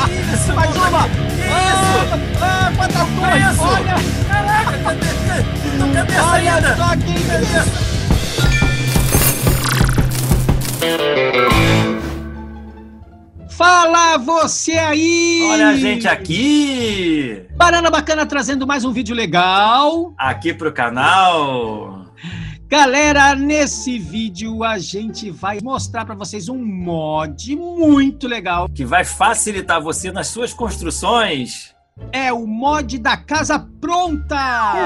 Isso, Mais uma! Isso! Quantas Olha duas! isso! Olha! Caraca, cadê essa Olha ainda? só que isso! Fala você aí! Olha a gente aqui! Banana Bacana trazendo mais um vídeo legal. Aqui pro canal. Galera, nesse vídeo a gente vai mostrar para vocês um mod muito legal. Que vai facilitar você nas suas construções. É o mod da casa pronta!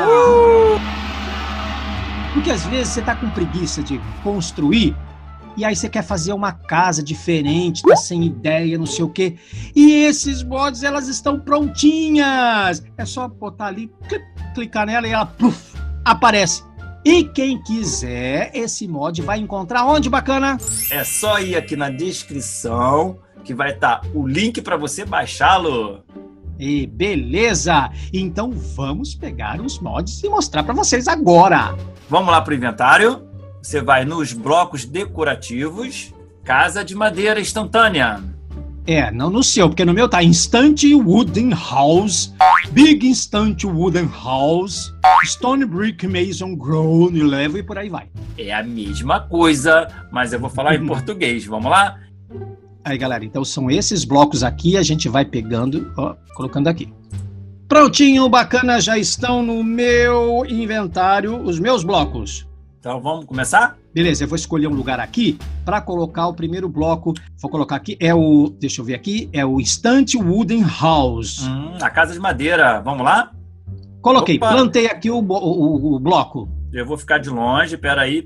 Porque às vezes você tá com preguiça de construir e aí você quer fazer uma casa diferente, tá sem ideia, não sei o quê. E esses mods, elas estão prontinhas. É só botar ali, clicar nela e ela pluf, aparece. E quem quiser, esse mod vai encontrar onde, bacana? É só ir aqui na descrição que vai estar o link para você baixá-lo. E beleza! Então vamos pegar os mods e mostrar para vocês agora. Vamos lá pro inventário. Você vai nos blocos decorativos, casa de madeira instantânea. É, não no seu, porque no meu tá Instant Wooden House, Big Instant Wooden House, Stone Brick Mason Grown Level e por aí vai. É a mesma coisa, mas eu vou falar em português. Vamos lá? Aí, galera, então são esses blocos aqui, a gente vai pegando, ó, colocando aqui. Prontinho, bacana, já estão no meu inventário os meus blocos. Então vamos começar? Beleza, eu vou escolher um lugar aqui para colocar o primeiro bloco. Vou colocar aqui, é o, deixa eu ver aqui, é o Instant Wooden House. A casa de madeira. Vamos lá? Coloquei, Opa. plantei aqui o bloco. Eu vou ficar de longe. Peraí.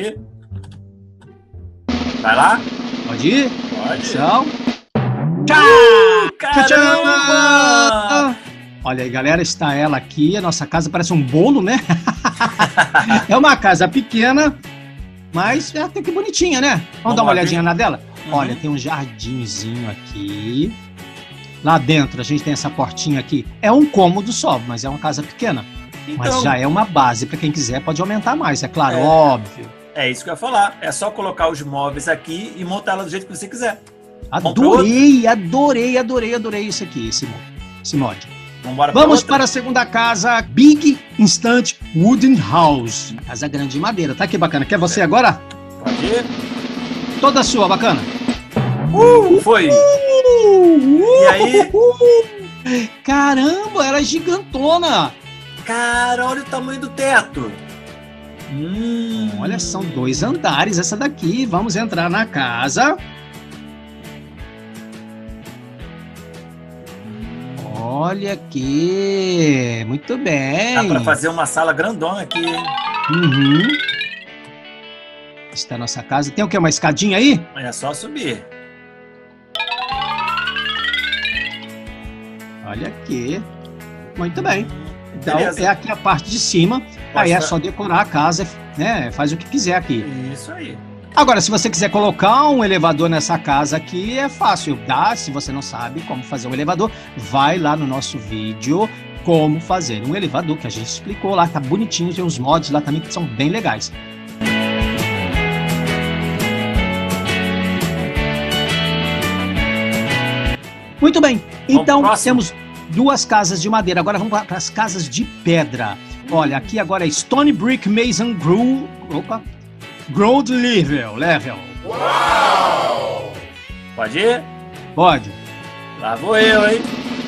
Vai lá? Pode ir? Pode. Tchau. Caramba! Olha aí, galera, está ela aqui. A nossa casa parece um bolo, né? É uma casa pequena, mas é até que bonitinha, né? Vamos dar uma olhadinha na dela? Olha, tem um jardinzinho aqui. Lá dentro a gente tem essa portinha aqui. É um cômodo só, mas é uma casa pequena. Então, Mas já é uma base para quem quiser, pode aumentar mais, é claro, É. óbvio. é isso que eu ia falar. É só colocar os móveis aqui e montar ela do jeito que você quiser. Adorei isso aqui, esse mod. Vamos para a segunda casa, Big Instant Wooden House. Casa grande de madeira, tá que bacana. Quer você agora? Pode ir. Toda sua, bacana. Foi. E aí? Caramba, ela é gigantona. Cara, olha o tamanho do teto. Olha, são 2 andares essa daqui. Vamos entrar na casa. Olha aqui, muito bem. Dá pra fazer uma sala grandona aqui. Uhum. Está a nossa casa. Tem o quê? Uma escadinha aí? É só subir. Olha aqui. Muito bem. Então, Beleza. é aqui a parte de cima. Aí é Nossa. só decorar a casa, né? Faz o que quiser aqui. Isso aí. Agora, se você quiser colocar um elevador nessa casa aqui, é fácil, tá? Se você não sabe como fazer um elevador, vai lá no nosso vídeo como fazer um elevador, que a gente explicou lá, tá bonitinho, tem uns mods lá também que são bem legais. Muito bem, então temos 2 casas de madeira, agora vamos para as casas de pedra. Olha, aqui agora é Stone Brick Mason Ground Level. Uau! Pode ir? Pode. Lá vou eu, hein?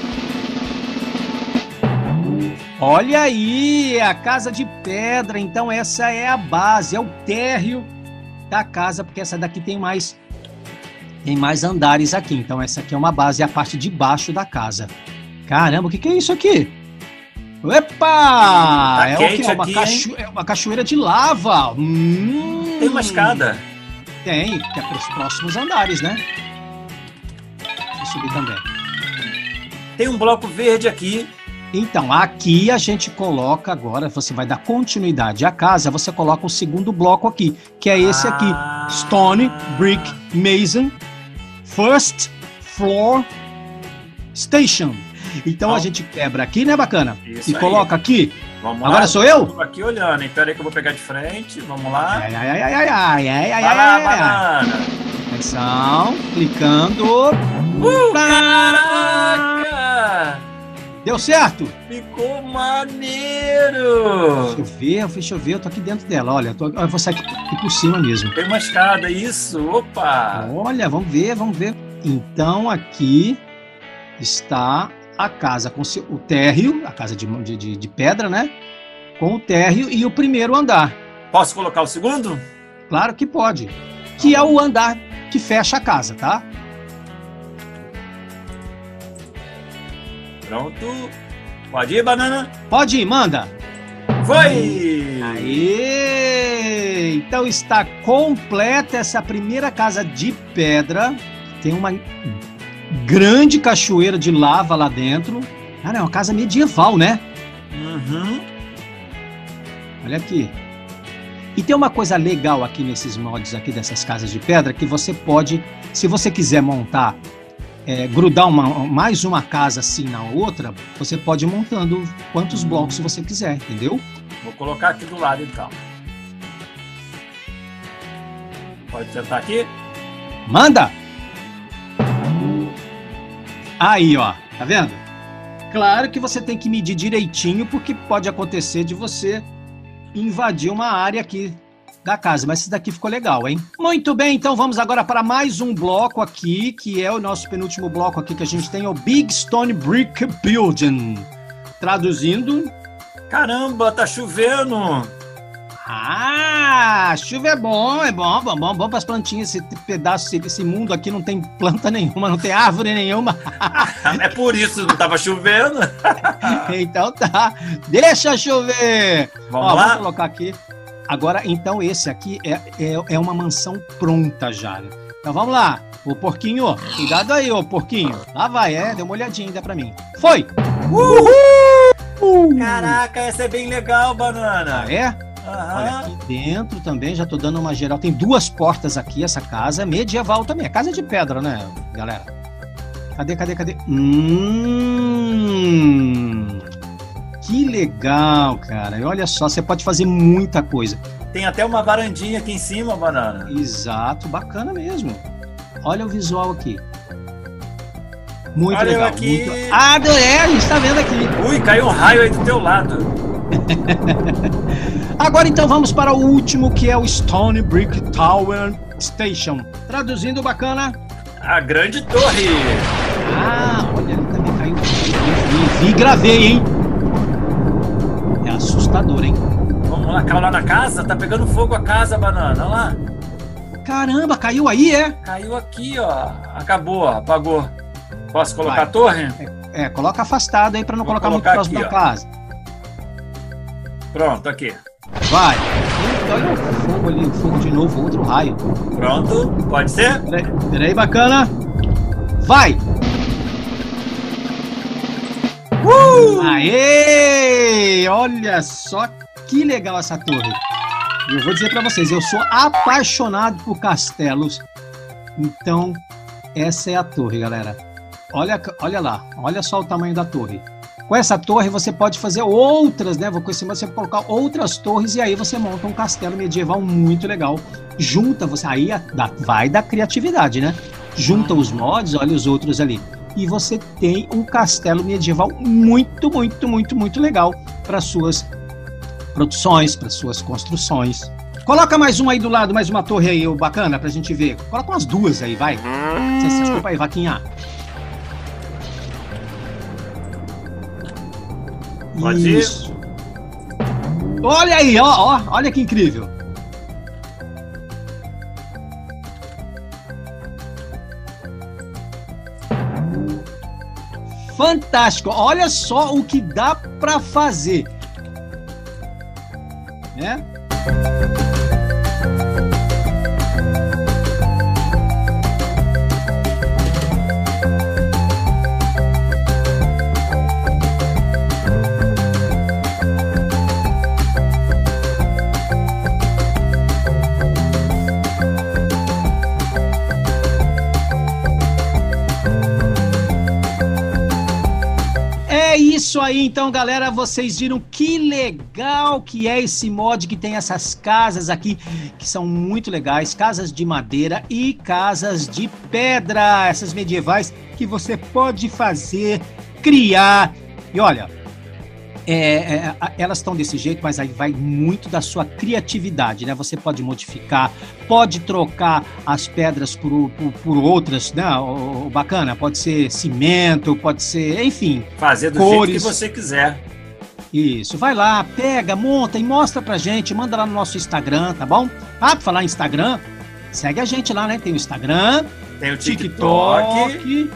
Olha aí, a casa de pedra. Então essa é a base, é o térreo da casa, porque essa daqui tem mais andares aqui. Então essa aqui é uma base, é a parte de baixo da casa. Caramba, o que é isso aqui? Epa! Tá É quente o quê? aqui, É uma cachoeira de lava. Tem uma escada. Tem, que é para os próximos andares, né? Vou subir também. Tem um bloco verde aqui. Então, aqui a gente coloca agora, você vai dar continuidade à casa, você coloca o segundo bloco aqui, que é esse aqui. Stone Brick Mason First Floor Station. Então a gente quebra aqui, né, bacana? Isso e aí. coloca aqui. Vamos lá. Agora sou eu? Tô aqui olhando, hein? Pera aí que eu vou pegar de frente. Vamos lá. Ai. Vai lá, banana. Atenção, clicando. Caramba! Deu certo? Ficou maneiro! Deixa eu ver, eu tô aqui dentro dela, olha, eu vou sair aqui por cima mesmo. Tem uma escada, isso, opa! Olha, vamos ver. Então aqui está a casa com o térreo, a casa de pedra, né? Com o térreo e o primeiro andar. Posso colocar o segundo? Claro que pode. Que é o andar que fecha a casa, tá? Pronto. Pode ir, banana? Pode ir, manda. Foi! Aê! Então está completa essa primeira casa de pedra. Tem uma grande cachoeira de lava lá dentro. Cara, é uma casa medieval, né? Uhum. Olha aqui. E tem uma coisa legal aqui nesses mods aqui dessas casas de pedra, que você pode, se você quiser montar, grudar mais uma casa assim na outra, você pode ir montando quantos blocos você quiser, entendeu? Vou colocar aqui do lado então. Pode sentar aqui? Manda! Aí, ó, tá vendo? Claro que você tem que medir direitinho, porque pode acontecer de você invadir uma área aqui da casa, mas esse daqui ficou legal, hein? Muito bem, então vamos agora para mais um bloco aqui, que é o nosso penúltimo bloco aqui que a gente tem, o Big Stone Brick Building. Traduzindo... Caramba, tá chovendo! Ah, chuva é bom para as plantinhas. Esse pedaço, esse mundo aqui não tem planta nenhuma, não tem árvore nenhuma. É por isso que não tava chovendo. Então tá, deixa chover. Vamos lá? Vou colocar aqui. Agora, então, esse aqui é uma mansão pronta já. Então vamos lá, ô porquinho, cuidado aí, ô porquinho. Lá vai, deu uma olhadinha ainda pra mim. Foi! Uhul! Caraca, essa é bem legal, banana. Ah, é? Uhum. Olha, aqui dentro também, já tô dando uma geral. Tem duas portas aqui, essa casa é medieval também. É casa de pedra, né, galera? Cadê? Que legal, cara. E olha só, você pode fazer muita coisa. Tem até uma varandinha aqui em cima, banana. Exato, bacana mesmo. Olha o visual aqui. Muito olha legal. Aqui. Muito... Ah, a gente tá vendo aqui. Ui, caiu um raio aí do teu lado. Agora então vamos para o último, que é o Stone Brick Tower Station. Traduzindo, bacana. A grande torre. Ah, olha, ali também caiu. Vi, gravei, hein? É assustador, hein? Vamos lá, caiu lá na casa? Tá pegando fogo a casa, banana. Olha lá. Caramba, caiu aí, Caiu aqui, ó. Acabou, ó, apagou. Posso colocar vai. A torre? Coloca afastado aí para não colocar muito próximo da casa. Pronto, aqui. Vai. Olha o fogo ali, o fogo de novo, outro raio. Pronto, pode ser? Peraí, bacana. Vai! Aê! Olha só que legal essa torre. Eu vou dizer para vocês, eu sou apaixonado por castelos. Então, essa é a torre, galera. Olha lá, olha só o tamanho da torre. Com essa torre você pode fazer outras, né? Com esse você pode colocar outras torres e aí você monta um castelo medieval muito legal. Junta você, aí vai da criatividade, né? Junta os mods, olha os outros ali. E você tem um castelo medieval muito, muito, muito, muito legal para suas produções, para suas construções. Coloca mais um aí do lado, mais uma torre aí, bacana, pra gente ver. Coloca umas duas aí, vai. Desculpa aí, vaquinha. Pode ir. Isso. Olha aí, olha que incrível. Fantástico. Olha só o que dá para fazer, né? É isso aí, então, galera, vocês viram que legal que é esse mod que tem essas casas aqui, que são muito legais, casas de madeira e casas de pedra, essas medievais que você pode fazer, criar E olha, elas estão desse jeito, mas aí vai muito da sua criatividade, né? Você pode modificar, pode trocar as pedras por outras, né? Bacana, pode ser cimento, pode ser, enfim. Fazer do cores. jeito que você quiser. Isso, vai lá, pega, monta e mostra pra gente, manda lá no nosso Instagram, tá bom? Ah, pra falar em Instagram, segue a gente lá, né? Tem o Instagram, tem o TikTok,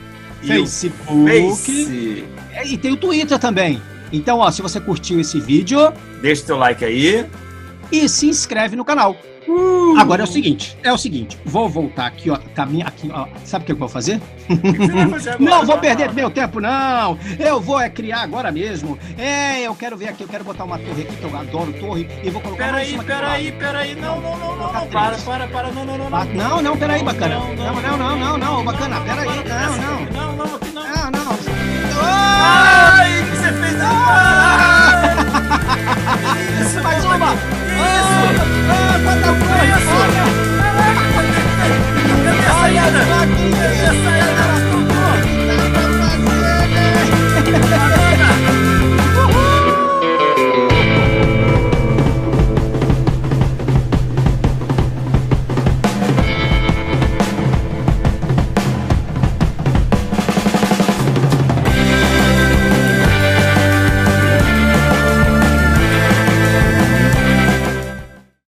Facebook e tem o Twitter também. Então, ó, se você curtiu esse vídeo, deixa o teu like aí e se inscreve no canal. Agora é o seguinte, vou voltar aqui, ó, aqui, ó, sabe o que eu vou fazer? O que você vai fazer agora? Não vou perder meu tempo, não. Eu vou criar agora mesmo. Eu quero ver aqui, eu quero botar uma torre aqui, que eu adoro torre, e vou colocar Peraí, não, para, não, Não, peraí, bacana. Não, bacana, peraí, não.